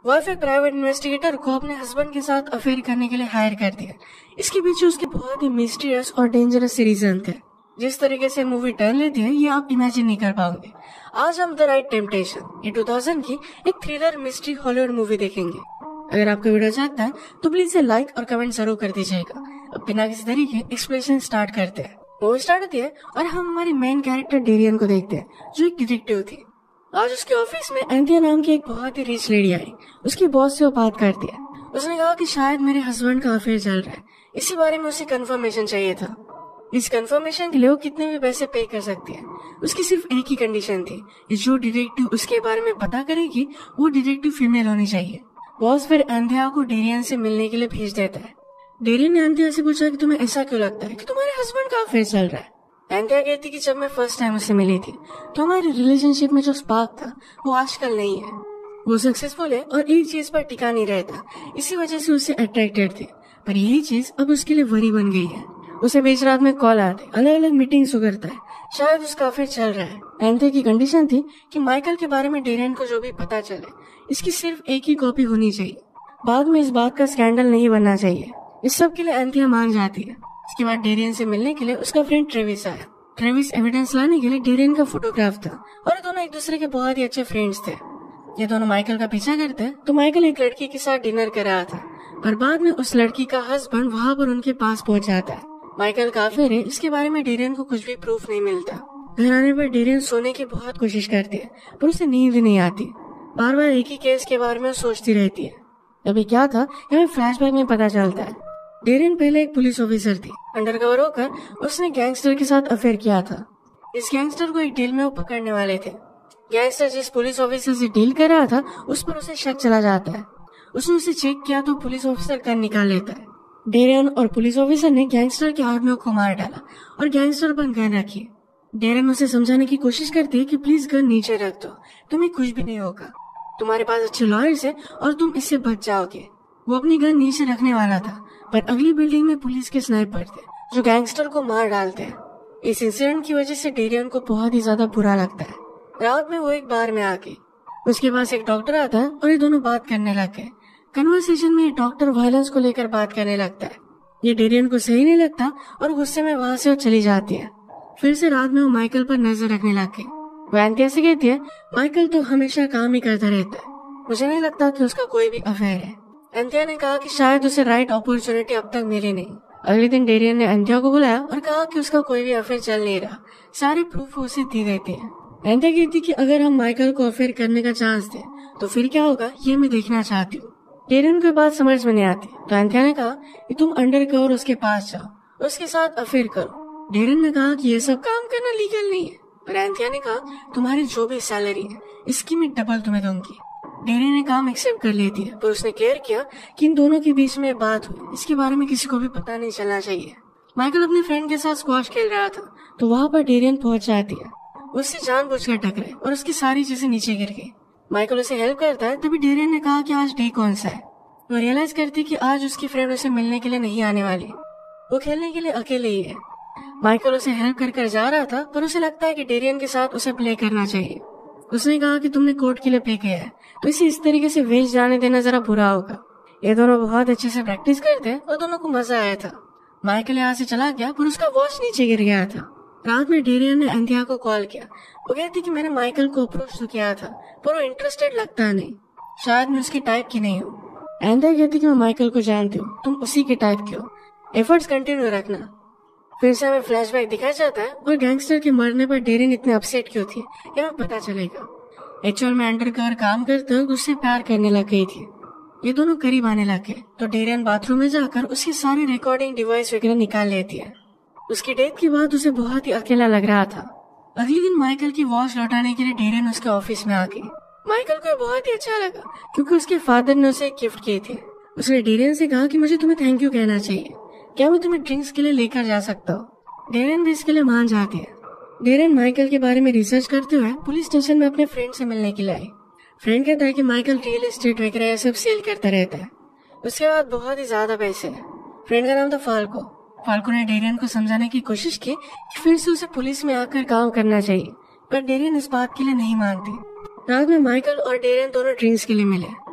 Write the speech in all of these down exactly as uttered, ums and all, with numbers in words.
Wife एक private investigator को अपने हस्बैंड के साथ अफेयर करने के लिए हायर कर दिया। इसके पीछे उसके बहुत ही मिस्टीरियस और डेंजरस रीजन थे। जिस तरीके से मूवी टर्न लेती है ये आप इमेजिन नहीं कर पाओगे। आज हम द राइट टेम्पटेशन ये दो हज़ार की एक थ्रिलर मिस्ट्री हॉलीवुड मूवी देखेंगे। अगर आपको वीडियो चाहता है तो प्लीज इसे लाइक और कमेंट जरूर कर दीजिएगा। अब बिना किसी तरीके एक्सप्लेनेशन स्टार्ट करते हैं। मूवी स्टार्ट होती है और हम हमारी मेन कैरेक्टर डेरियन को देखते हैं जो एक डिटेक्टिव थी। आज उसके ऑफिस में एंथिया नाम की एक बहुत ही रिच लेडी आई। उसकी बॉस से वो बात करती है। उसने कहा कि शायद मेरे हस्बैंड का अफेयर चल रहा है, इसी बारे में उसे कंफर्मेशन चाहिए था। इस कंफर्मेशन के लिए वो कितने भी पैसे पे कर सकती है। उसकी सिर्फ एक ही कंडीशन थी कि जो डिटेक्टिव उसके बारे में पता करेगी वो डिटेक्टिव फीमेल होनी चाहिए। बॉस फिर एंथिया को डेरियन से मिलने के लिए भेज देता है। डेरियन ने एंथिया से पूछा कि तुम्हें ऐसा क्यों लगता है कि तुम्हारे हस्बैंड का अफेयर चल रहा है। एंथिया कहती कि जब मैं फर्स्ट टाइम उससे मिली थी तो हमारे रिलेशनशिप में जो स्पार्क था वो आजकल नहीं है। वो सक्सेसफुल है और एक चीज पर टिका नहीं रहता, इसी वजह से उससे अट्रैक्टेड थे। पर यही चीज अब उसके लिए वरी बन गई है। उसे बीच रात में कॉल आते, अलग अलग मीटिंग्स करता है, शायद उसका अफेयर चल रहा है। एंथिया की कंडीशन थी कि माइकल के बारे में डेरियन को जो भी पता चले इसकी सिर्फ एक ही कॉपी होनी चाहिए। बाद में इस बात का स्कैंडल नहीं बनना चाहिए। इस सब के लिए एंथिया मान जाती है। इसके बाद डेरियन से मिलने के लिए उसका फ्रेंड ट्रेविस आया। ट्रेविस एविडेंस लाने के लिए डेरियन का फोटोग्राफ था और ये दोनों एक दूसरे के बहुत ही अच्छे फ्रेंड्स थे। ये दोनों माइकल का पीछा करते हैं तो माइकल एक लड़की के साथ डिनर कर रहा था, पर बाद में उस लड़की का हस्बैंड वहाँ पर उनके पास पहुँच जाता है। माइकल का अफेयर है, इसके बारे में डेरियन को कुछ भी प्रूफ नहीं मिलता। घर आने पर डेरियन सोने की बहुत कोशिश करती है पर उसे नींद नहीं आती। बार बार एक ही केस के बारे में सोचती रहती है। अभी क्या था हमें फ्लैशबैक में पता चलता है। डेरियन पहले एक पुलिस ऑफिसर थी। अंडरकवर होकर उसने गैंगस्टर के साथ अफेयर किया था। इस गैंगस्टर को एक डील में वो पकड़ने वाले थे। गैंगस्टर जिस पुलिस ऑफिसर से डील कर रहा था उस पर उसे शक चला जाता है। उसने उसे चेक किया तो पुलिस ऑफिसर गन निकाल लेता है। डेरियन और पुलिस ऑफिसर ने गैंगस्टर के आदमियों को मार डाला और गैंगस्टर पर गन रखी। डेरियन उसे समझाने की कोशिश करती है कि प्लीज गन नीचे रख दो, तुम्हें कुछ भी नहीं होगा, तुम्हारे पास अच्छे लॉयर्स है और तुम इससे बच जाओगे। वो अपनी गन नीचे रखने वाला था पर अगली बिल्डिंग में पुलिस के स्नाइपर थे जो गैंगस्टर को मार डालते हैं। इस इंसिडेंट की वजह से डेरियन को बहुत ही ज्यादा बुरा लगता है। रात में वो एक बार में आके उसके पास एक डॉक्टर आता है और ये दोनों बात करने लग गए। कन्वर्सेशन में डॉक्टर वायलेंस को लेकर बात करने लगता है। ये डेरियन को सही नहीं लगता और गुस्से में वहाँ से वो चली जाती है। फिर से रात में वो माइकल पर नजर रखने लग गई। वो एंथिया से कहती है माइकल तो हमेशा काम ही करता रहता है, मुझे नहीं लगता कि उसका कोई भी अफेयर है। एंथिया ने कहा कि शायद उसे राइट अपॉर्चुनिटी अब तक मिली नहीं। अगले दिन डेरियन ने एंथिया को बुलाया और कहा कि उसका कोई भी अफेयर चल नहीं रहा, सारे प्रूफ उसे दी देते हैं। एंथिया कहती कि अगर हम माइकल को अफेयर करने का चांस दें तो फिर क्या होगा ये मैं देखना चाहती हूँ। डेरियन को बात समझ में नहीं आती तो एंथिया ने कहा कि तुम अंडर कवर उसके पास जाओ, उसके साथ अफेयर करो। डेरियन ने कहा कि ये सब काम करना लीगल नहीं है, पर एंथिया ने कहा तुम्हारी जो भी सैलरी है इसकी मैं डबल तुम्हें दूंगी। डेरियन ने काम एक्सेप्ट कर लेती है पर उसने केयर किया कि इन दोनों के बीच में बात हुई, इसके बारे में किसी को भी पता नहीं चलना चाहिए। माइकल अपने फ्रेंड के साथ स्क्वॉश खेल रहा था तो वहाँ पर डेरियन पहुंच जाती है। उससे जानबूझकर टकराई और उसकी सारी चीजें नीचे गिर गई। माइकल उसे हेल्प करता है तभी डेरियन ने कहा कि आज डे कौन सा है। वो रियलाइज करती कि आज उसकी फ्रेंड उसे मिलने के लिए नहीं आने वाली, वो खेलने के लिए अकेले ही है। माइकल उसे हेल्प कर कर जा रहा था पर उसे लगता है कि डेरियन के साथ उसे प्ले करना चाहिए। उसने कहा कि तुमने कोर्ट के लिए पे किया है तो इसे इस तरीके से वेस्ट जाने देना जरा बुरा होगा। ये दोनों बहुत अच्छे से प्रैक्टिस करते हैं और दोनों को मजा आया था। माइकल यहाँ से चला गया पर उसका वॉच नीचे गिर गया था। रात में डेरियन ने एंथिया को कॉल किया। वो कहती कि मैंने माइकल को अप्रोच तो किया था पर वो इंटरेस्टेड लगता नहीं, शायद मैं उसकी टाइप की नहीं हूँ। एंथिया कहती कि मैं माइकल को जानती हूँ, तुम उसी के टाइप की हो, एफर्ट्स कंटिन्यू रखना। फिर से हमें फ्लैशबैक दिखाया जाता है और गैंगस्टर के मरने पर डेरियन इतने अपसेट क्यों थी ये हमें पता चलेगा। एक्चुअल में अंडरकवर काम करते हुए उससे प्यार करने लग गई थी। ये दोनों करीब आने लगे तो डेरियन बाथरूम में जाकर उसकी सारी रिकॉर्डिंग डिवाइस वगैरह निकाल लेती है। उसकी डेथ के बाद उसे बहुत ही अकेला लग रहा था। अगले दिन माइकल की वॉच लौटाने के लिए डेरियन उसके ऑफिस में आ गई। माइकल को बहुत ही अच्छा लगा क्योंकि उसके फादर ने उसे एक गिफ्ट की थी। उसने डेरियन से कहा कि मुझे तुम्हें थैंक यू कहना चाहिए, क्या मैं तुम्हें ड्रिंक्स के लिए लेकर जा सकता हूँ। डेरियन भी इसके लिए मान जाती है। डेरियन माइकल के बारे में रिसर्च करते हुए पुलिस स्टेशन में अपने फ्रेंड से मिलने के लिए आई। फ्रेंड कहता है कि माइकल रियल एस्टेट वगैरह सब सेल करता रहता है, उसके बाद बहुत ही ज्यादा पैसे है। फ्रेंड का नाम था फाल्को। फाल्को ने डेरियन को समझाने की कोशिश की कि फिर से उसे पुलिस में आकर काम करना चाहिए, पर डेरियन इस बात के लिए नहीं मानती। रात में माइकल और डेरियन दोनों ड्रिंक्स के लिए मिले।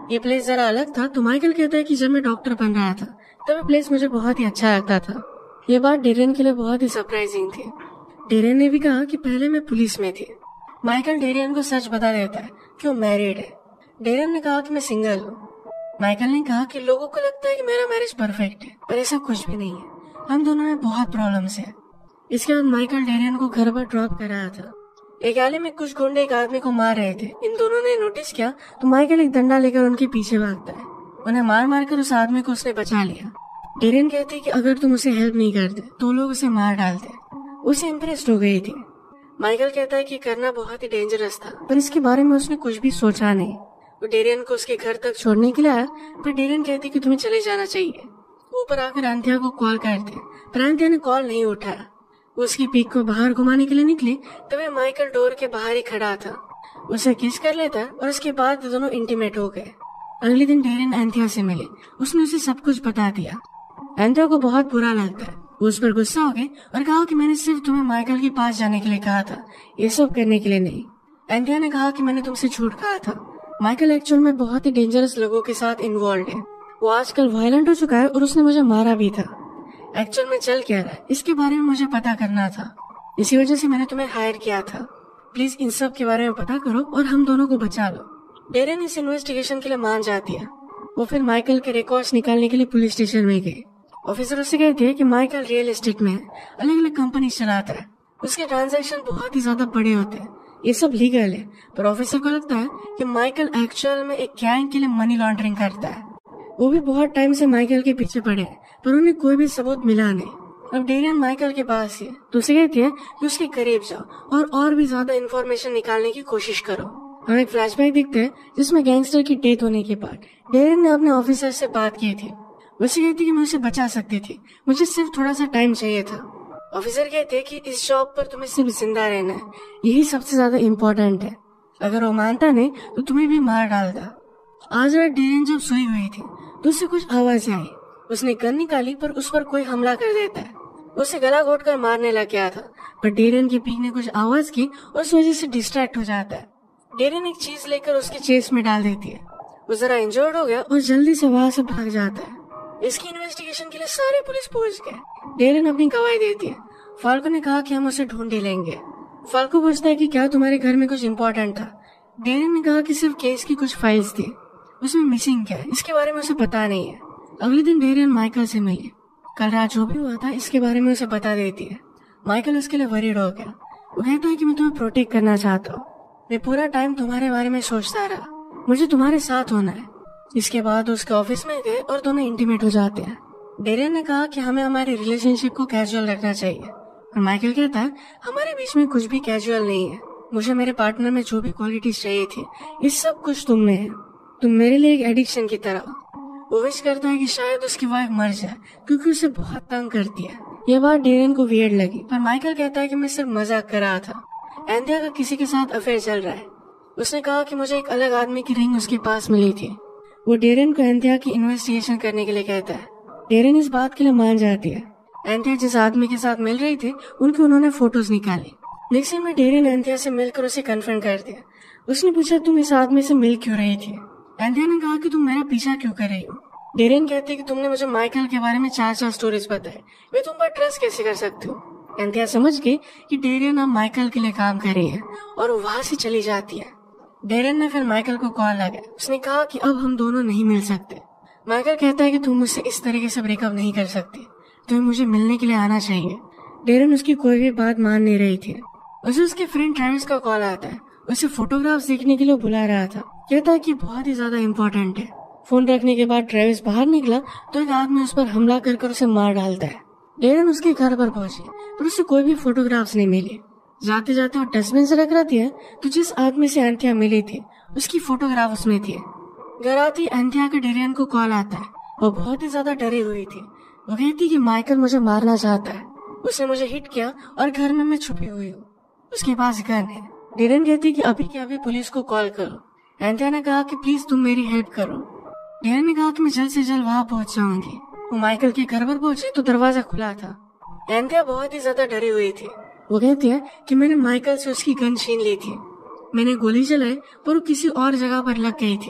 ये प्लेस जरा अलग था, तो माइकल कहता है कि जब मैं डॉक्टर बन रहा था तब ये प्लेस मुझे बहुत ही अच्छा लगता था। ये बात डेरियन के लिए बहुत ही सरप्राइजिंग थी। डेरियन ने भी कहा कि पहले मैं पुलिस में थी। माइकल डेरियन को सच बता देता है कि वो मैरिड है। डेरियन ने कहा कि मैं सिंगल हूँ। माइकल ने कहा कि लोगों को लगता है कि मेरा मैरिज परफेक्ट है, पर ऐसा कुछ भी नहीं है। हम दोनों में बहुत प्रॉब्लम्स है। इसके बाद माइकल डेरियन को घर पर ड्रॉप कर रहा था। एक आले में कुछ गुंडे एक आदमी को मार रहे थे। इन दोनों ने नोटिस किया तो माइकल एक डंडा लेकर उनके पीछे भागता है। उन्हें मार मार कर उस आदमी को उसने बचा लिया। डेरियन कहती है कि अगर तुम उसे हेल्प नहीं करते तो लोग उसे मार डालते। उसे इम्प्रेस्ड हो गई थी। माइकल कहता है कि करना बहुत ही डेंजरस था, पर इसके बारे में उसने कुछ भी सोचा नहीं। वो डेरियन को उसके घर तक छोड़ने के लिए आया, पर डेरियन कहती कि तुम्हें चले जाना चाहिए। ऊपर आकर एंथिया को कॉल करते, पर एंथिया ने कॉल नहीं उठाया। वो उसकी पीक को बाहर घुमाने के लिए निकली, तभी माइकल डोर के बाहर ही खड़ा था। उसे किस कर लेता और उसके बाद दोनों इंटीमेट हो गए। अगले दिन डेरियन एंथिया से मिले। उसने उसे सब कुछ बता दिया। एंथिया को बहुत बुरा लगता है। वो उस पर गुस्सा हो गए और कहा कि मैंने सिर्फ तुम्हें माइकल के पास जाने के लिए कहा था, ये सब करने के लिए नहीं। एंथिया ने कहा कि मैंने तुमसे झूठ कहा था। माइकल एक्चुअल में बहुत ही डेंजरस लोगों के साथ इन्वॉल्व है। वो आजकल वायलेंट हो चुका है और उसने मुझे मारा भी था। एक्चुअल में चल क्या रहा है इसके बारे में मुझे पता करना था, इसी वजह से मैंने तुम्हें हायर किया था। प्लीज इन सब के बारे में पता करो और हम दोनों को बचा लो। डेरियन इस इन्वेस्टिगेशन के लिए मान जाती है। वो फिर माइकल के रिकॉर्ड्स निकालने के लिए पुलिस स्टेशन में गए। ऑफिसर उससे कहते हैं कि माइकल रियल एस्टेट में अलग अलग कंपनी चलाता है। उसके ट्रांजैक्शन बहुत ही ज्यादा बड़े होते हैं। ये सब लीगल है, पर ऑफिसर को लगता है कि माइकल एक्चुअल में एक गैंग के लिए मनी लॉन्ड्रिंग करता है। वो भी बहुत टाइम से माइकल के पीछे पड़े हैं, पर उन्हें कोई भी सबूत मिला नहीं। अब डेरियन माइकल के पास है तो उसे कहती है कि उसके करीब जाओ और और भी ज्यादा इन्फॉर्मेशन निकालने की कोशिश करो। हम एक फ्लैशबैक देखते हैं जिसमें गैंगस्टर की डेथ होने के बाद डेरियन ने अपने ऑफिसर से बात की थी। उसे कहती कि मैं उसे बचा सकती थी, मुझे सिर्फ थोड़ा सा टाइम चाहिए था। ऑफिसर कहते हैं कि इस जॉब पर तुम्हें सिर्फ जिंदा रहना है, यही सबसे ज्यादा इम्पोर्टेंट है। अगर वो मानता नहीं तो तुम्हें भी मार डालता। आज रात डेरियन जब सोई हुई थी तो उससे कुछ आवाज आई। उसने गन निकाली पर उस पर कोई हमला कर देता है। उसे गला घोट कर मारने लग गया था, पर डेरियन की पीठ ने कुछ आवाज की और उस वजह से डिस्ट्रैक्ट हो जाता है। डेरियन एक चीज लेकर उसके चेस्ट में डाल देती है। वो जरा इंजर्ड हो गया और जल्दी से वहाँ से भाग जाता है। इसकी इन्वेस्टिगेशन के लिए सारे पुलिस पहुंच गए। डेरियन अपनी गवाही देती है। फाल्को ने कहा कि हम उसे ढूंढ ही लेंगे। फाल्को पूछता है कि क्या तुम्हारे घर में कुछ इम्पोर्टेंट था। डेरियन ने कहा कि सिर्फ केस की कुछ फाइल्स थी, उसमें मिसिंग क्या है इसके बारे में उसे पता नहीं है। अगले दिन डेरियन माइकल से मिली। कल रात जो भी हुआ था इसके बारे में उसे बता देती है। माइकल उसके लिए वरीड हो गया। वो कहता है कि मैं तुम्हें प्रोटेक्ट करना चाहता हूँ। मैं पूरा टाइम तुम्हारे बारे में सोचता रहा, मुझे तुम्हारे साथ होना है। इसके बाद उसके ऑफिस में गए और दोनों इंटीमेट हो जाते हैं। डेरियन ने कहा कि हमें हमारे रिलेशनशिप को कैजुअल रखना चाहिए, और माइकल कहता है हमारे बीच में कुछ भी कैजुअल नहीं है। मुझे मेरे पार्टनर में जो भी क्वालिटीज चाहिए थी ये सब कुछ तुम में है। तुम मेरे लिए एक एडिक्शन की तरह हो। वो विश करता है कि शायद उसकी वाइफ मर जाए क्योंकि उसे बहुत तंग करती है। यह बात डेरियन को वियर्ड लगी, पर माइकल कहता है कि मैं सिर्फ मजाक कर रहा था। एंथिया का किसी के साथ अफेयर चल रहा है। उसने कहा कि मुझे एक अलग आदमी की रिंग उसके पास मिली थी। वो डेरियन को एंथिया की इन्वेस्टिगेशन करने के लिए कहता है। डेरियन इस बात के लिए मान जाती है। एंथिया जिस आदमी के साथ मिल रही थी उनकी उन्होंने फोटोज निकाली। नेक्स्ट में डेरियन एंथिया से मिलकर उसे कन्फ्रंट कर दिया। उसने पूछा तुम इस आदमी से मिल क्यों रही थी। एंथिया ने कहा कि तुम मेरा पीछा क्यों कर रही हो। डेरियन कहती है कि तुमने मुझे माइकल के बारे में चार चार स्टोरीज बताई, मैं तुम पर ट्रस्ट कैसे कर सकती हूँ। एंथिया समझ गई कि डेरियन अब माइकल के लिए काम कर रही है और वो वहाँ से चली जाती है। डेरियन ने फिर माइकल को कॉल लगाया। उसने कहा कि अब हम दोनों नहीं मिल सकते। माइकल कहता है कि तुम मुझसे इस तरीके से ब्रेकअप नहीं कर सकती, तुम्हें मुझे मिलने के लिए आना चाहिए। डेरियन उसकी कोई भी बात मान नहीं रही थी। उसे उसके फ्रेंड ट्रेविस का कॉल आता है। उसे फोटोग्राफ्स देखने के लिए बुला रहा था। कहता है कि बहुत ही ज्यादा इम्पोर्टेंट है। फोन रखने के बाद ट्रेविस बाहर निकला तो एक आदमी उस पर हमला कर कर उसे मार डालता है। डेरियन उसके घर पर पहुंची पर उसे कोई भी फोटोग्राफ्स नहीं मिली। जाते जाते वो डस्टबिन से रख रही है तो जिस आदमी से एंथिया मिली थी उसकी फोटोग्राफ उसमें थी। घर आती एंथिया के डेरियन को कॉल आता है। वो बहुत ही ज्यादा डरी हुई थी। वो कहती कि माइकल मुझे मारना चाहता है, उसने मुझे हिट किया और घर में मैं छुपी हुई हूँ, उसके पास गन है। डेरियन कहती कि अभी के अभी पुलिस को कॉल करो। एंथिया ने कहा कि प्लीज तुम मेरी हेल्प करो। डेरियन ने कहा कि मैं जल्द से जल्द वहाँ पहुँच जाऊंगी। वो माइकल के घर पर पहुंची तो दरवाजा खुला था। एंथिया बहुत ही ज्यादा डरी हुई थी। वो कहती है कि मैंने माइकल से उसकी गन छीन ली थी। मैंने गोली चलाई पर वो किसी और जगह पर लग गई थी।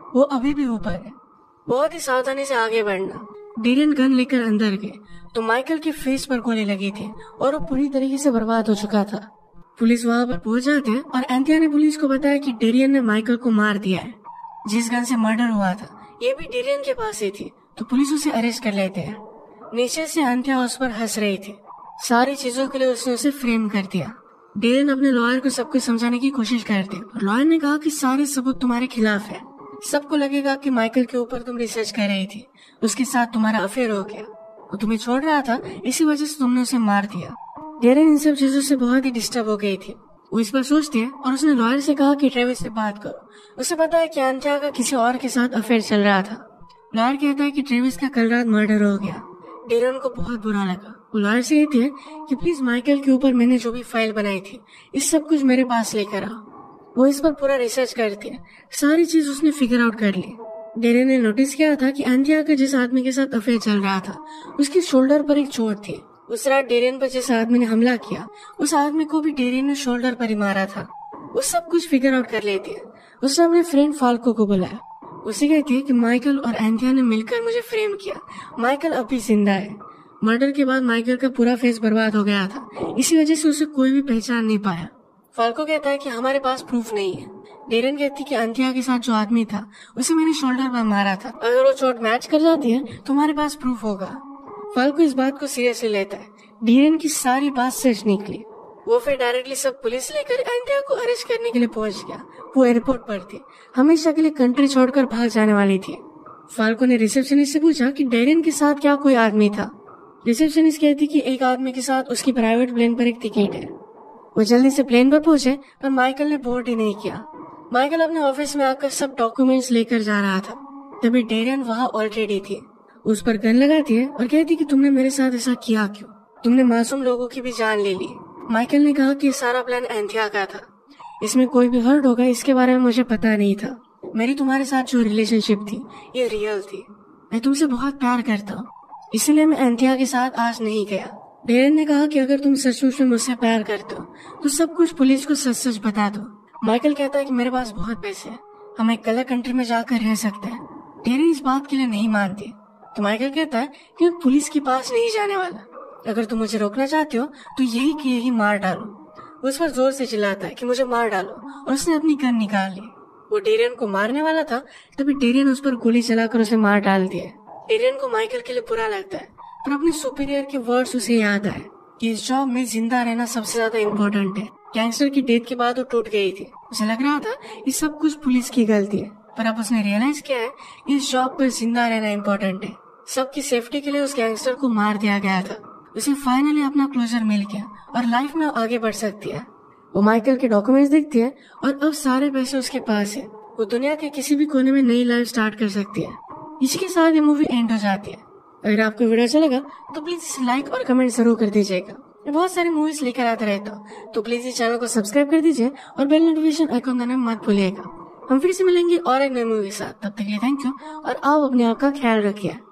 वो अभी भी ऊपर है। बहुत ही सावधानी से आगे बढ़ना। डेरियन गन लेकर अंदर गए तो माइकल के फेस पर गोली लगी थी और वो पूरी तरीके से बर्बाद हो चुका था। पुलिस वहाँ पर पहुंच जाते हैं और एंथिया ने पुलिस को बताया कि डेरियन ने माइकल को मार दिया है। जिस गन से मर्डर हुआ था ये भी डेरियन के पास ही थी, तो पुलिस उसे अरेस्ट कर लेते हैं। नीचे से एंथिया उस पर हंस रही थी। सारी चीजों के लिए उसने उसे फ्रेम कर दिया। डेरियन अपने लॉयर को सब कुछ समझाने की कोशिश करते और लॉयर ने कहा कि सारे सबूत तुम्हारे खिलाफ है। सबको लगेगा कि माइकल के ऊपर तुम रिसर्च कर रही थी, उसके साथ तुम्हारा अफेयर हो गया, वो तुम्हें छोड़ रहा था, इसी वजह से तुमने उसे मार दिया। डेरियन इन सब चीजों से बहुत ही डिस्टर्ब हो गई थी। वो इस पर सोचती है और उसने लॉयर से कहा कि ट्रेविस से बात करो। उसे पता है कि एंथिया का किसी और के साथ अफेयर चल रहा था। लॉयर कहता है कि ट्रेविस का कल रात मर्डर हो गया। डेरियन को बहुत बुरा लगा। वो लॉयर से कहती है कि प्लीज माइकल के ऊपर मैंने जो भी फाइल बनाई थी इस सब कुछ मेरे पास लेकर आओ। वो इस पर पूरा रिसर्च करती है। सारी चीज उसने फिगर आउट कर ली। डेरियन ने नोटिस किया था कि एंथिया का जिस आदमी के साथ अफेयर चल रहा था उसकी शोल्डर पर एक चोट थी। उस रात डेरियन पर जिस आदमी ने हमला किया उस आदमी को भी डेरियन ने शोल्डर पर ही मारा था। वो सब कुछ फिगर आउट कर लेती है। उसने अपने फ्रेंड फाल्को को बुलाया। उसे कहती है कि माइकल और एंथिया ने मिलकर मुझे फ्रेम किया। माइकल अभी जिंदा है। मर्डर के बाद माइकल का पूरा फेस बर्बाद हो गया था, इसी वजह से उसे कोई भी पहचान नहीं पाया। फाल्को कहता है कि हमारे पास प्रूफ नहीं है। डेरियन कहती कि एंथिया के साथ जो आदमी था उसे मैंने शोल्डर पर मारा था। अगर वो चोट मैच कर जाती है तो हमारे पास प्रूफ होगा। फाल्को इस बात को सीरियसली लेता है। डेरियन की सारी बात सच निकली। वो फिर डायरेक्टली सब पुलिस लेकर एंथिया को अरेस्ट करने के लिए पहुंच गया। वो एयरपोर्ट पर थी, हमेशा के लिए कंट्री छोड़कर भाग जाने वाली थी। फाल्को ने रिसेप्शनिस्ट से पूछा कि डेरियन के साथ क्या कोई आदमी था। रिसेप्शनिस्ट कहती कि एक आदमी के साथ उसकी प्राइवेट प्लेन पर एक टिकट है। वो जल्दी से प्लेन पर पहुंचे पर माइकल ने बोर्ड ही नहीं किया। माइकल अपने ऑफिस में आकर सब डॉक्यूमेंट्स लेकर जा रहा था, तभी डेरियन वहाँ ऑलरेडी थी। उस पर गन लगाती है और कहती कि तुमने मेरे साथ ऐसा किया क्यों? तुमने मासूम लोगों की भी जान ले ली। माइकल ने कहा कि सारा प्लान एंथिया का था, इसमें कोई भी हर्ट होगा इसके बारे में मुझे पता नहीं था। मेरी तुम्हारे साथ जो रिलेशनशिप थी ये रियल थी। मैं तुमसे बहुत प्यार करता हूँ, इसलिए मैं एंथिया के साथ आज नहीं गया। डेरियन ने कहा कि अगर तुम सचमुच में मुझसे प्यार करते हो तो सब कुछ पुलिस को सच सच बता दो। माइकल कहता है कि मेरे पास बहुत पैसे हैं, हम एक अलग कंट्री में जाकर रह सकते हैं। डेरियन इस बात के लिए नहीं मानती, तो माइकल कहता है कि मैं पुलिस के पास नहीं जाने वाला। अगर तुम मुझे रोकना चाहते हो तो यही कि यही मार डालो। उस पर जोर से चिल्लाता है कि मुझे मार डालो और उसने अपनी गन निकाल ली। वो डेरियन को मारने वाला था, तभी डेरियन उस पर गोली चलाकर उसे मार डाल दिया। डेरियन को माइकल के लिए बुरा लगता है, पर अपने सुपीरियर के वर्ड्स उसे याद आए कि इस जॉब में जिंदा रहना सबसे ज्यादा इम्पोर्टेंट है। गैंगस्टर की डेथ के बाद वो टूट गई थी। उसे लग रहा था ये सब कुछ पुलिस की गलती है, पर अब उसने रियलाइज किया है इस जॉब पर जिंदा रहना इम्पोर्टेंट है। सबकी सेफ्टी के लिए उस गैंगस्टर को मार दिया गया था। उसे फाइनली अपना क्लोजर मिल गया और लाइफ में आगे बढ़ सकती है। वो माइकल के डॉक्यूमेंट्स देखती है और अब सारे पैसे उसके पास है। वो दुनिया के किसी भी कोने में नई लाइफ स्टार्ट कर सकती है। इसके साथ ये मूवी एंड हो जाती है। अगर आपको वीडियो अच्छा लगा तो प्लीज इसे लाइक और कमेंट जरूर कर दीजिएगा। मैं बहुत सारी मूवीज लेकर आता रहता हूँ, तो प्लीज इस चैनल को सब्सक्राइब कर दीजिए और बेल नोटिफिकेशन आइकॉन दबाना मत भूलिएगा। हम फिर से मिलेंगे और एक नई मूवी के साथ। तब तक के लिए थैंक यू और आप अपने आप का ख्याल रखिए।